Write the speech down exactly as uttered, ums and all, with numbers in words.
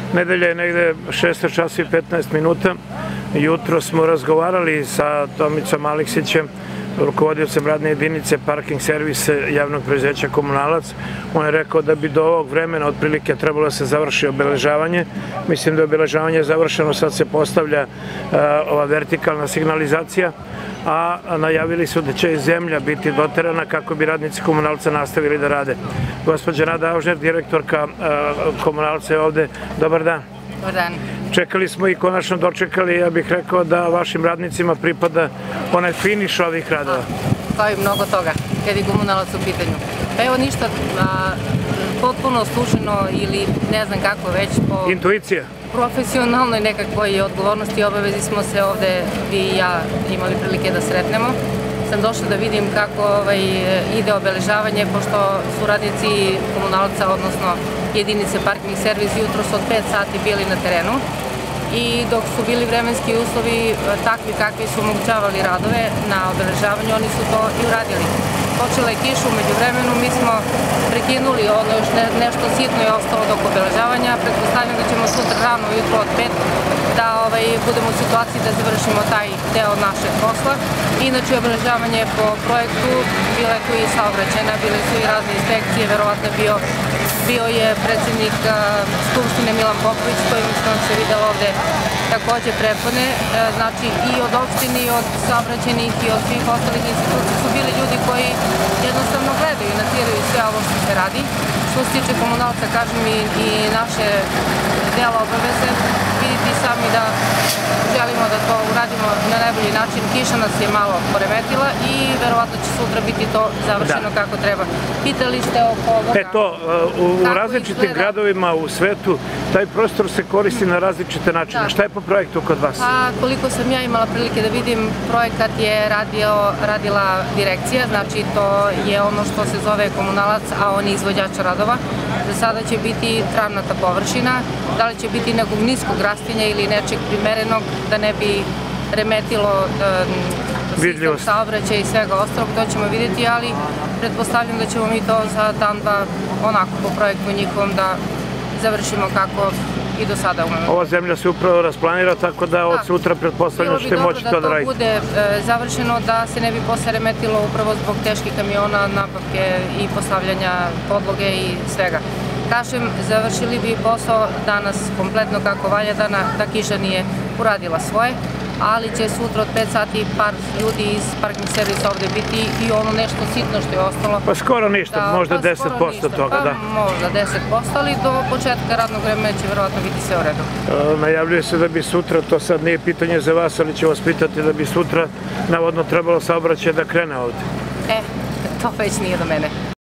Nedelja je negde šest časova i petnaest minuta. Jutro smo razgovarali sa Tomicom Aleksićem, rukovodiocem radne jedinice parking servisa javnog preduzeća Komunalac. On je rekao da bi do ovog vremena otprilike trebalo da se završi obeležavanje. Mislim da je obeležavanje završeno, sad se postavlja ova vertikalna signalizacija, a najavili su da će i zemlja biti doterana kako bi radnici Komunalca nastavili da rade. Gospođa Nada Aužner, direktorka Komunalca je ovde. Dobar dan. Dobar dan. Čekali smo i konačno dočekali, ja bih rekao da vašim radnicima pripada onaj finiš ovih radova. Kao i mnogo toga, kad je Komunalac u pitanju. Pa evo ništa, potpuno slučajno ili ne znam kako već po... Intuicija? Profesionalnoj nekakvoj odgovornosti i obavezi smo se ovde, vi i ja, imali prilike da sretnemo. Sam došla da vidim kako ide obeležavanje, pošto su radnici Komunalca, odnosno jedinice parking servis, jutro su od pet sati bili na terenu i dok su bili vremenski uslovi takvi kakvi su omogućavali radove na obeležavanju, oni su to i uradili. Počela je kiša umeđu vremenu, mi smo prekinuli ono još nešto sitno je ostalo dok obeležavanja, pretpostavljam da ćemo sutra rano ujutro od pet da budemo u situaciji da završimo taj deo našeg posla. Inače, obeležavanje po projektu, bila je tu i saobraćajna, bile su i razne inspekcije, verovatno bio bio je predsjednik Skupštine Milan Popović, s kojim sam se videla ovde takođe prepodne. Znači, i od opštine, i od saobraćajnih, i od svih ostalih institucija su bili ljudi koji jednostavno gledaju i nadziraju sve ovo što se radi. Što se tiče Komunalca, kažem, i naše dela obaveze, vidite sami da želimo da to uradimo na najbolji način. Kiša nas je malo poremetila i verovatno će sutra biti to završeno kako treba. Pitali ste oko ovoga... E to, u različitim gradovima u svetu taj prostor se koristi na različite načine. Šta je po projektu kod vas? Pa, koliko sam ja imala prilike da vidim, projekat je radila direkcija, znači to je ono što se zove Komunalac, a on je izvođač radova. Za sada će biti travnata površina, da li će biti nekog niskog rastinja ili nečeg primerenog da ne bi remetilo sistem saobraćaja i svega ostalog, to ćemo vidjeti, ali pretpostavljam da ćemo mi to za dan, dva, onako po projektu njihovom da završimo kako i do sada umemo. Ova zemlja se upravo rasplanira, tako da od sutra pretpostavljam da ćete moći to da radite. Bilo bi dobro da to bude završeno, da se ne bi posle remetilo upravo zbog teških kamiona, nabavke i postavljanja podloge i svega. Kažem, završili bi posao danas kompletno kako valja, da kiša nije uradila svoje, ali će sutra od pet sati par ljudi iz parking servisa ovde biti i ono nešto sitno što je ostalo. Pa skoro ništa, možda deset posto toga, da. Pa možda deset posto, ali do početka radnog vremena će verovatno biti sve u redu. Najavljuje se da bi sutra, to sad nije pitanje za vas, ali ću vas pitati da bi sutra navodno trebalo saobraćaj da krene ovde. E, to već nije do mene.